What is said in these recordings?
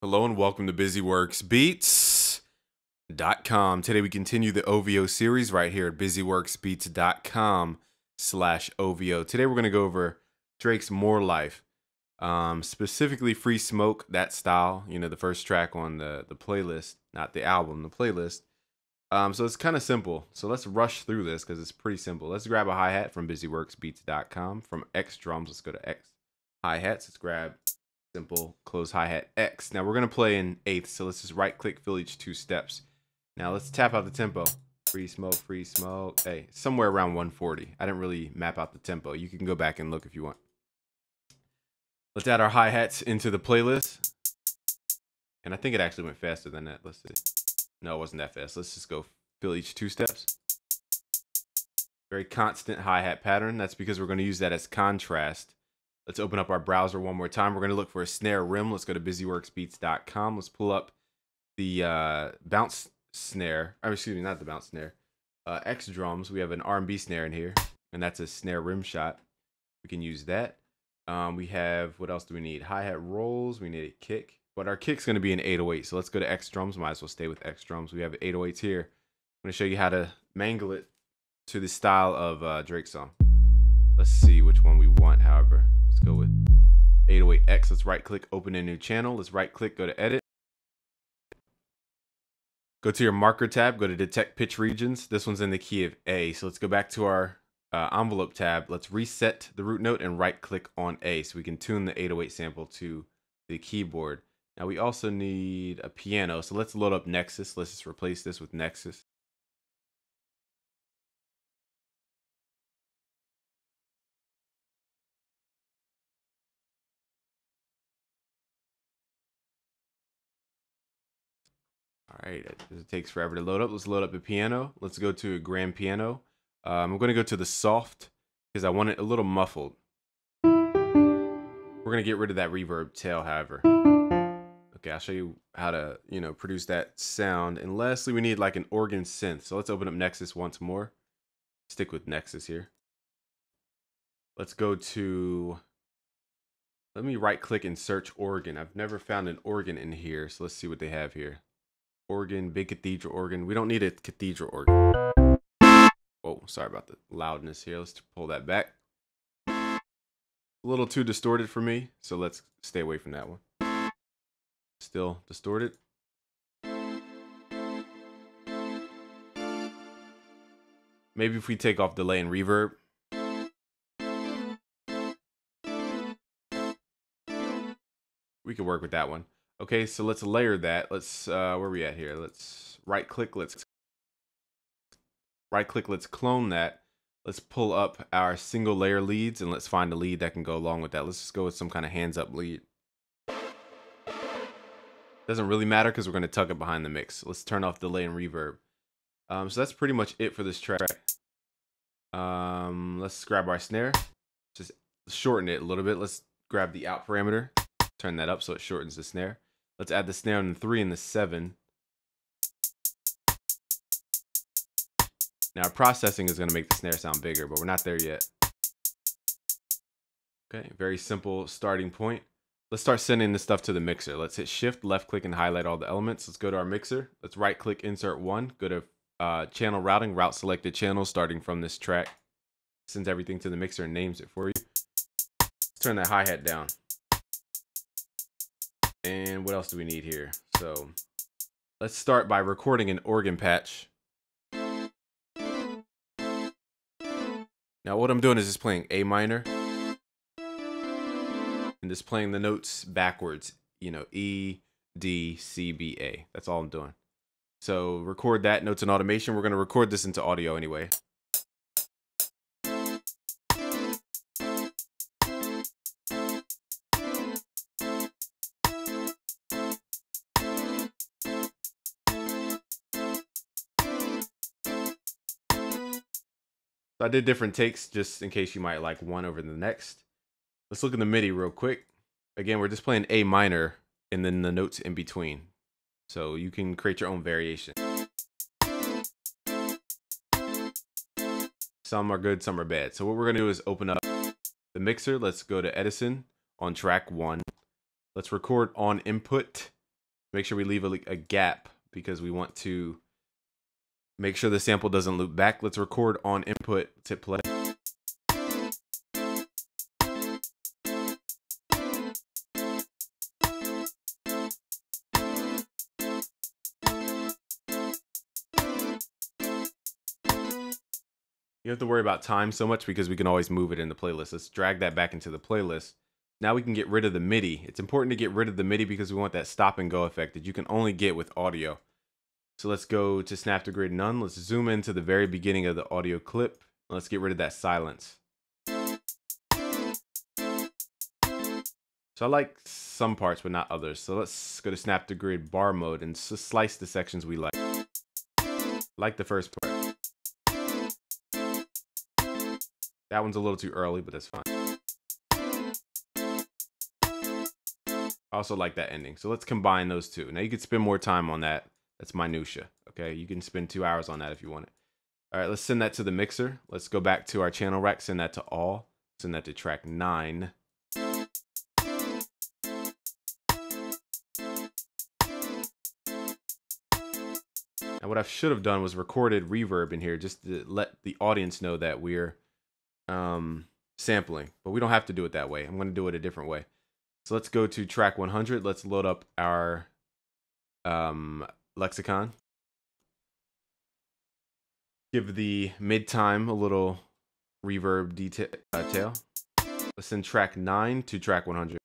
Hello and welcome to BusyWorksBeats.com. Today we continue the OVO series right here at BusyWorksBeats.com/OVO. Today we're going to go over Drake's More Life, specifically Free Smoke, that style, the first track on the playlist, not the album, the playlist. So it's kind of simple. So let's rush through this because it's pretty simple. Let's grab a hi-hat from BusyWorksBeats.com. From X Drums, let's go to X hi-hats. Let's grab simple close hi-hat X. Now we're going to play in eighths, so let's just right click, fill each 2 steps. Now let's tap out the tempo. Free smoke. Hey, somewhere around 140. I didn't really map out the tempo. You can go back and look if you want. Let's add our hi-hats into the playlist. And I think it actually went faster than that. Let's see. No, it wasn't that fast. Let's just go fill each 2 steps. Very constant hi-hat pattern. That's because we're going to use that as contrast. Let's open up our browser one more time. We're going to look for a snare rim. Let's go to BusyWorksBeats.com. Let's pull up the bounce snare. Excuse me, not the bounce snare. X Drums. We have an R&B snare in here, and that's a snare rim shot. We can use that. We have, what else do we need? Hi-hat rolls. We need a kick, but our kick's going to be an 808. So let's go to X Drums. Might as well stay with X Drums. We have 808s here. I'm going to show you how to mangle it to the style of Drake song. Let's see which one we want, however. Let's go with 808X. Let's right click, open a new channel. Let's right click, go to edit. Go to your marker tab, go to detect pitch regions. This one's in the key of A. So let's go back to our envelope tab. Let's reset the root note and right click on A so we can tune the 808 sample to the keyboard. Now we also need a piano. So let's load up Nexus. Let's just replace this with Nexus. All right, it takes forever to load up. Let's load up the piano. Let's go to a grand piano. I'm going to go to the soft because I want it a little muffled. We're going to get rid of that reverb tail, however. Okay, I'll show you how to, produce that sound. And lastly, we need like an organ synth. So let's open up Nexus once more. Stick with Nexus here. Let's go to, let me right click and search organ. I've never found an organ in here. So let's see what they have here. Organ, big cathedral organ. We don't need a cathedral organ. Whoa, sorry about the loudness here. Let's pull that back. A little too distorted for me, so let's stay away from that one. Still distorted. Maybe if we take off delay and reverb. We could work with that one. Okay, so let's layer that. Let's, where are we at here? Let's right click, let's clone that. Let's pull up our single layer leads and let's find a lead that can go along with that. Let's just go with some kind of hands up lead. Doesn't really matter because we're going to tuck it behind the mix. Let's turn off delay and reverb. So that's pretty much it for this track. Let's grab our snare. Just shorten it a little bit. Let's grab the out parameter. Turn that up so it shortens the snare. Let's add the snare on the 3 and the 7. Now processing is going to make the snare sound bigger, but we're not there yet. Okay, very simple starting point. Let's start sending this stuff to the mixer. Let's hit shift, left click and highlight all the elements. Let's go to our mixer. Let's right click, insert one, go to channel routing, route selected channel starting from this track. Sends everything to the mixer and names it for you. Let's turn that hi-hat down. And what else do we need here? So let's start by recording an organ patch. Now what I'm doing is just playing A minor and just playing the notes backwards, E, D, C, B, A. That's all I'm doing. So record that, notes and automation. We're going to record this into audio anyway. So I did different takes just in case you might like one over the next. Let's look in the MIDI real quick. Again, we're just playing A minor and then the notes in between. So you can create your own variation. Some are good, some are bad. So what we're going to do is open up the mixer. Let's go to Edison on track 1. Let's record on input Make sure we leave a gap because we want to make sure the sample doesn't loop back. Let's record on input. Let's hit play. You have to worry about time so much because we can always move it in the playlist. Let's drag that back into the playlist. Now we can get rid of the MIDI. It's important to get rid of the MIDI because we want that stop and go effect that you can only get with audio. So let's go to Snap to Grid None. Let's zoom into the very beginning of the audio clip. Let's get rid of that silence. So I like some parts, but not others. So let's go to Snap to Grid Bar Mode and slice the sections we like. Like the first part. That one's a little too early, but that's fine. I also like that ending. So let's combine those two. Now you could spend more time on that. That's minutia. Okay, you can spend 2 hours on that if you want it. All right, let's send that to the mixer. Let's go back to our channel rack, send that to all, send that to track 9. And what I should have done was recorded reverb in here just to let the audience know that we're sampling, but we don't have to do it that way. I'm going to do it a different way. So let's go to track 100. Let's load up our lexicon. Give the mid time a little reverb detail. Let's send track 9 to track 100.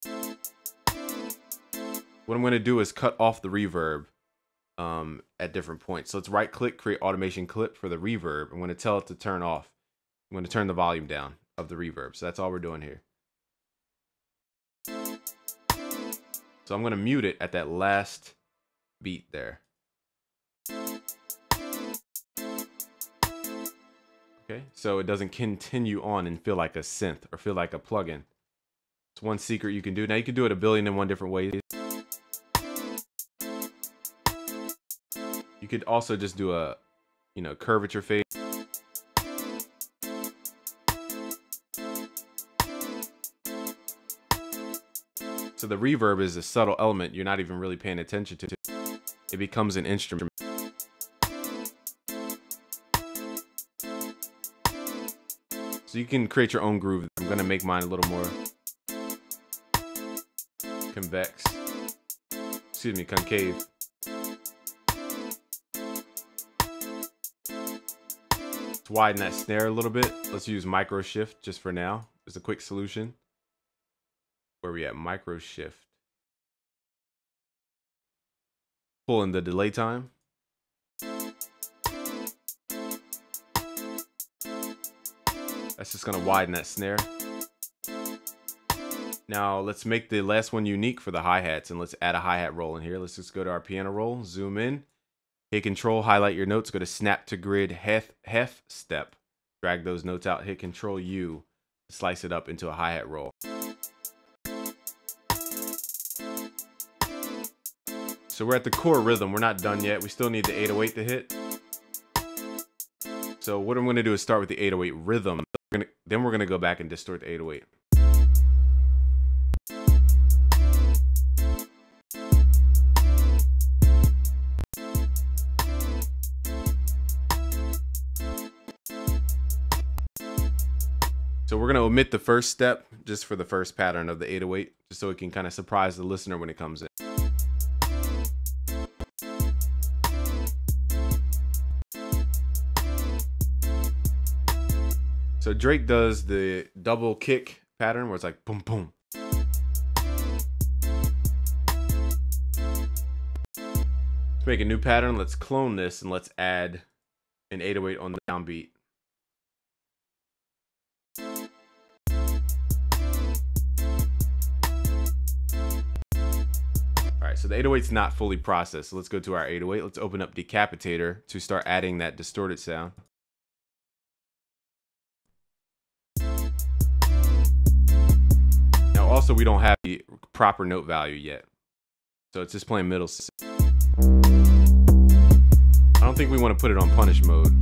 What I'm going to do is cut off the reverb at different points. So let's right click, create automation clip for the reverb. I'm going to tell it to turn off. I'm going to turn the volume down of the reverb. So that's all we're doing here. So I'm going to mute it at that last beat there. Okay, so it doesn't continue on and feel like a synth or feel like a plugin. It's one secret you can do. Now you can do it 1,000,001 different ways. You could also just do a, curvature fade. So the reverb is a subtle element you're not even really paying attention to. It becomes an instrument. So you can create your own groove. I'm going to make mine a little more convex. Excuse me, concave. Let's widen that snare a little bit. Let's use micro shift just for now. It's a quick solution. Where we at? Micro shift. Pull in the delay time. That's just gonna widen that snare. Now let's make the last one unique for the hi-hats and let's add a hi-hat roll in here. Let's just go to our piano roll, zoom in, hit Control, highlight your notes, go to Snap to Grid Hef step. Drag those notes out, hit Control U, slice it up into a hi-hat roll. So we're at the core rhythm. We're not done yet. We still need the 808 to hit. So what I'm going to do is start with the 808 rhythm. Then we're going to go back and distort the 808. So we're going to omit the first step just for the first pattern of the 808, just so it can kind of surprise the listener when it comes in. So Drake does the double kick pattern where it's like boom, boom. Let's make a new pattern. Let's clone this and let's add an 808 on the downbeat. All right, so the 808's not fully processed. So let's go to our 808. Let's open up Decapitator to start adding that distorted sound. Also, we don't have the proper note value yet, so it's just playing middle. I don't think we want to put it on punish mode.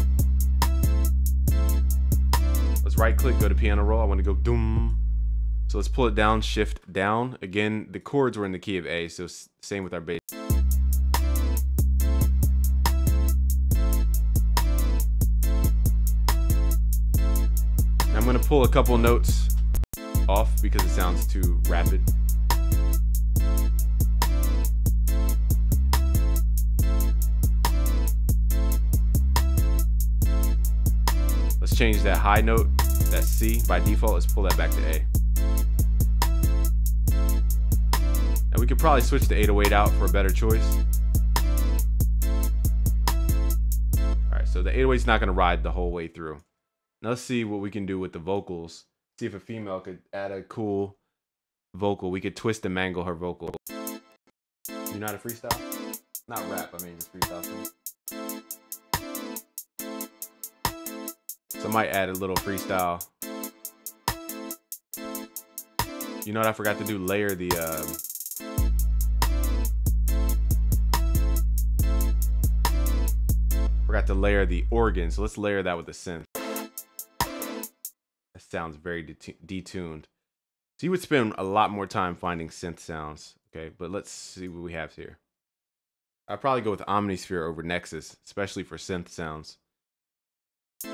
Let's right click, go to piano roll. I want to go doom. So So let's pull it down, shift down. Again, the chords were in the key of A, so same with our bass. I'm gonna pull a couple notes off because it sounds too rapid. Let's change that high note, that C by default. Let's pull that back to A. And we could probably switch the 808 out for a better choice. Alright, so the 808's not gonna ride the whole way through. Now let's see what we can do with the vocals. See if a female could add a cool vocal. We could twist and mangle her vocal. You know how to freestyle? Not rap, I mean just freestyle thing. So I might add a little freestyle. You know what I forgot to do? Layer the forgot to layer the organ. So let's layer that with the synth. That sounds very detuned. So you would spend a lot more time finding synth sounds. Okay, but let's see what we have here. I'd probably go with Omnisphere over Nexus, especially for synth sounds. So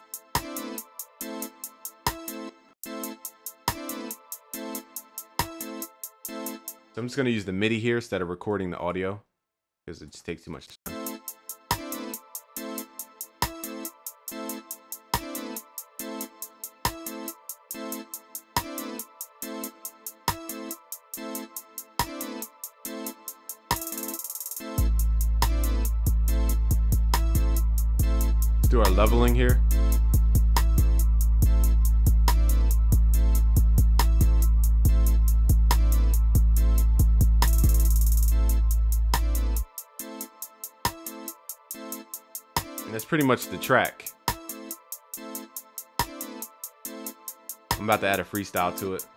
I'm just going to use the MIDI here instead of recording the audio because it just takes too much time. Let's do our leveling here. That's pretty much the track. I'm about to add a freestyle to it.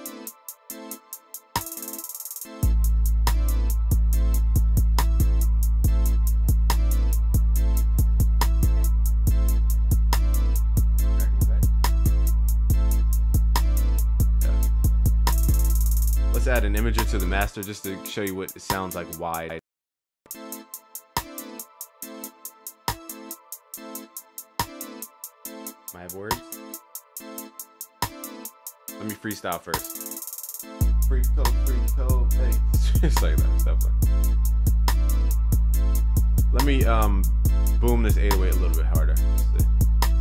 Let's add an imager to the master just to show you what it sounds like wide. I have words. Let me freestyle first. Free code, hey. Just like that stuff. Let me boom this 808 a little bit harder. Let's see.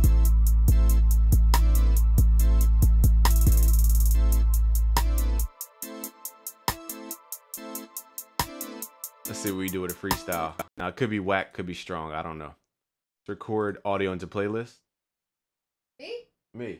Let's see what we do with a freestyle. Now it could be whack, could be strong. I don't know. Let's record audio into playlist. Me.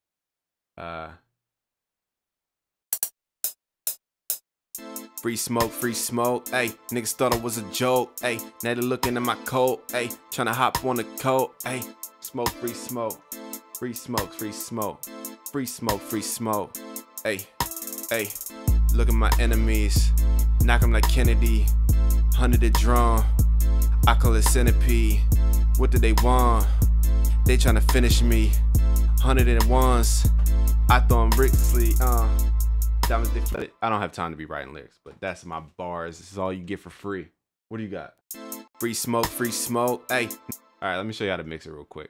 Free smoke, ayy. Niggas thought it was a joke, ayy. Now they looking at my coat, ayy. Tryna hop on the coat, ayy. Smoke, free smoke. Free smoke, free smoke. Free smoke, free smoke. Ayy, ayy. Look at my enemies. Knock 'em like Kennedy. 100 a drum. I call it centipede. What do they want? They tryna finish me. 101s. I throw them recklessly. Diamonds they flooded. I don't have time to be writing lyrics, but that's my bars. This is all you get for free. What do you got? Free smoke, hey. All right, let me show you how to mix it real quick.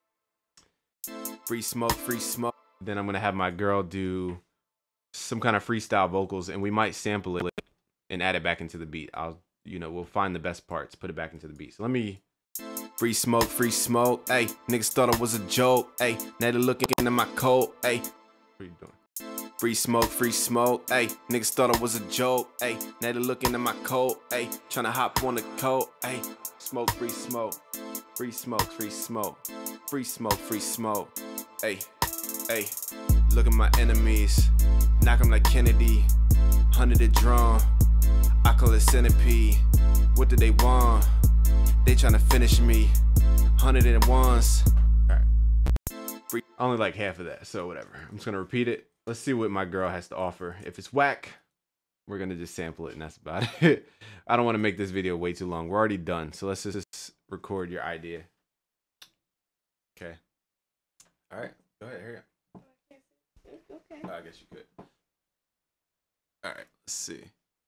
Free smoke, free smoke. Then I'm gonna have my girl do some kind of freestyle vocals, and we might sample it and add it back into the beat. We'll find the best parts, put it back into the beat. So let me. Free smoke, ayy. Niggas thought it was a joke, ayy. Now they looking into my coat, ayy. What are you doing? Free smoke, ayy. Niggas thought it was a joke, ayy. Now they looking into my coat, ayy. Tryna hop on the coat, ayy. Smoke, free smoke. Free smoke, free smoke. Free smoke, free smoke. Ayy, ayy. Look at my enemies. Knock 'em like Kennedy. 100 a drum. I call it centipede. What do they want? They tryna finish me. 101s. Alright. Only like half of that, so whatever. I'm just gonna repeat it. Let's see what my girl has to offer. If it's whack, we're gonna just sample it and that's about it. I don't wanna make this video way too long. We're already done. So let's just record your idea. Okay. Alright, go ahead, hurry up. Okay. Oh, I guess you could. All right, let's see.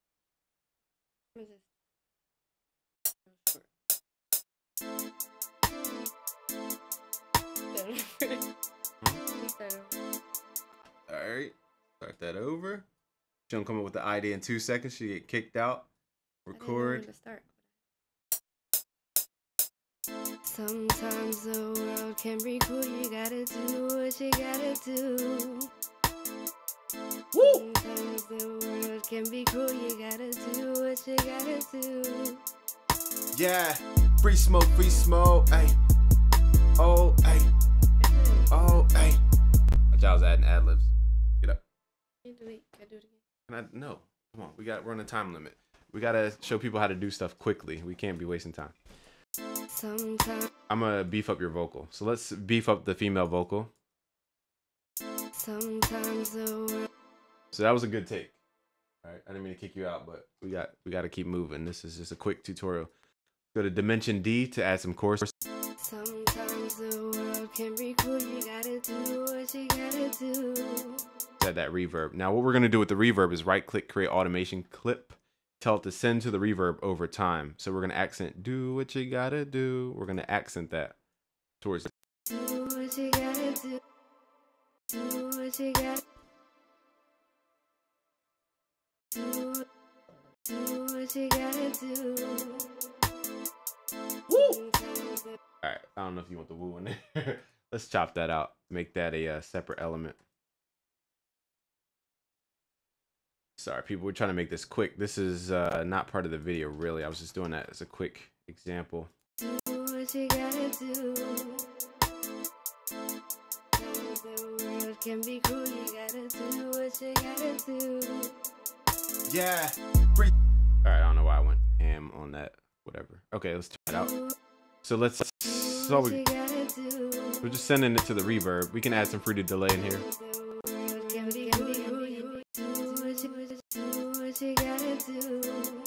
All right, start that over. She don't come up with the idea in 2 seconds. She get kicked out. Record. Sometimes the world can be cruel. You gotta do what you gotta do. Woo! Sometimes the world can be cruel. You gotta do what you gotta do. Yeah, free smoke, ayy. Oh, ayy. Oh, ayy. I was adding ad libs. Get up. Can I do it again? No, come on. We're on a time limit. We gotta show people how to do stuff quickly. We can't be wasting time. Sometimes. I'm gonna beef up your vocal. So let's beef up the female vocal. Sometimes the world. So that was a good take. All right, I didn't mean to kick you out, but we got to keep moving. This is just a quick tutorial. Go to Dimension D to add some chorus. Sometimes the world can be cruel. You gotta do what you gotta do. Add that reverb. Now what we're gonna do with the reverb is right click, create automation clip. Tell it to send to the reverb over time. So we're gonna accent do what you gotta do. We're gonna accent that towards it. Do what you gotta do. Do what you gotta do. Do what you gotta do. Woo! All right, I don't know if you want the woo in there. Let's chop that out. Make that a separate element. Sorry, people, we're trying to make this quick. This is not part of the video, really. I was just doing that as a quick example. Do what you gotta do. The world can be cruel. You gotta do what you gotta do. Yeah. Free. All right, I don't know why I went ham on that. Whatever. Okay, let's try it out. So let's. So we're just sending it to the reverb. We can add some fruited delay in here. What you gotta do.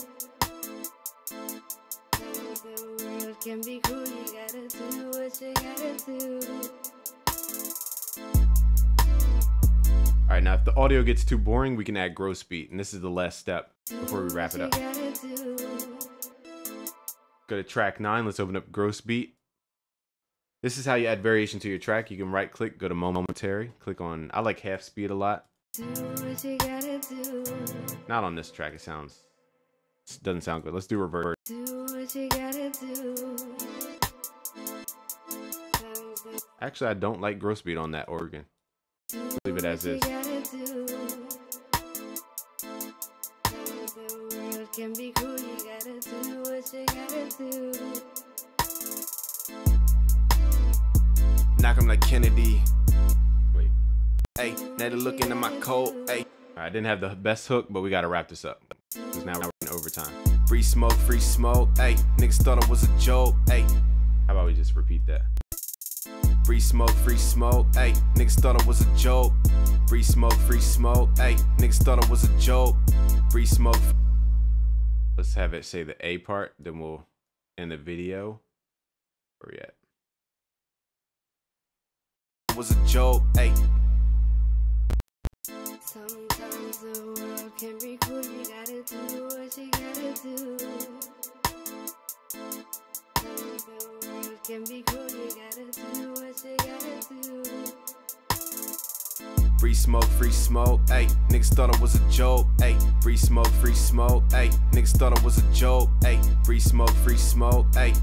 The world can be cruel. You gotta do what you gotta do. All right, now if the audio gets too boring, we can add gross beat, and this is the last step before we wrap it up. Go to track 9. Let's open up gross beat. This is how you add variation to your track. You can right click, go to momentary, click on. I like half speed a lot. Do what you gotta do. Not on this track. It doesn't sound good. Let's do reverb. Do what you gotta do. Actually, I don't like gross beat on that organ. Leave it as is. The world can be cruel. You gotta do what you gotta do. Knock him like Kennedy. Wait. Hey, now they're looking at my code. Hey. I didn't have the best hook, but we gotta wrap this up. Because now we're in overtime. Free smoke, hey. Niggas thought it was a joke, hey. How about we just repeat that? Free smoke, hey. Niggas thought it was a joke. Free smoke, hey. Niggas thought it was a joke. Free smoke. Let's have it say the A part, then we'll end the video. Where we at? It was a joke, hey. Sometimes the world can be cruel. You gotta do what you gotta do. The world can be cruel. You gotta do what you gotta do. Free smoke, hey. Niggas thought it was a joke, hey. Free smoke, hey. Niggas thought it was a joke, hey. Free smoke, hey.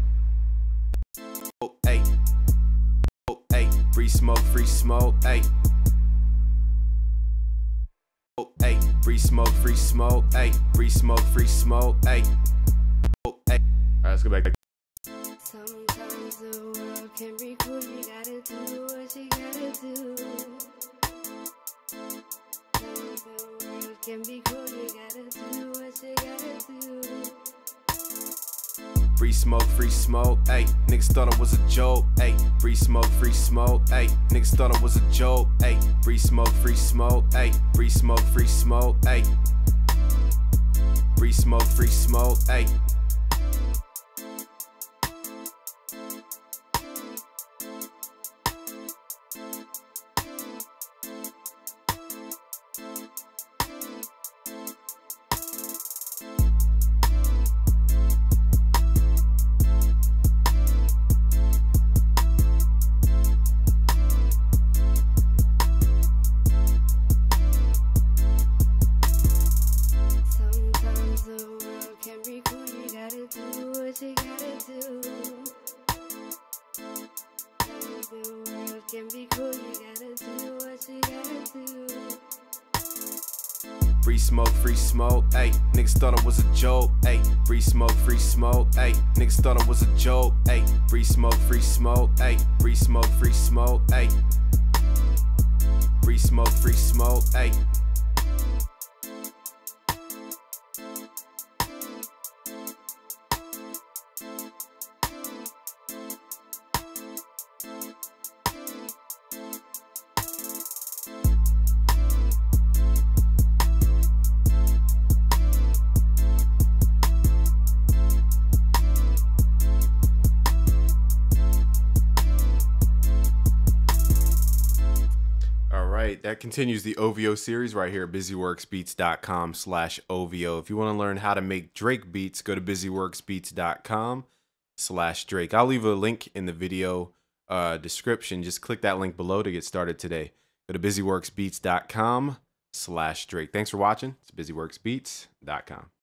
Oh, hey. Oh, hey. Free smoke, hey. Oh, hey. Free smoke, hey. Free smoke, hey. Oh, hey. All right, let's go back. Sometimes the world can be cruel. You gotta do what you gotta do. The world can be cruel. You gotta do what you gotta do. Free smoke, hey. Niggas thought it was a joke, hey. Free smoke, hey. Niggas thought it was a joke, hey. Free smoke, hey. Free smoke, hey. Free smoke, hey. free smoke, ayy, niggas thought it was a joke, ayy, free smoke, ayy, niggas thought it was a joke, ayy, free smoke, ayy, free smoke, ayy, free smoke, ayy. That continues the OVO series right here at busyworksbeats.com/OVO. If you want to learn how to make Drake beats, go to busyworksbeats.com/Drake. I'll leave a link in the video description. Just click that link below to get started today. Go to busyworksbeats.com/Drake. Thanks for watching. It's busyworksbeats.com.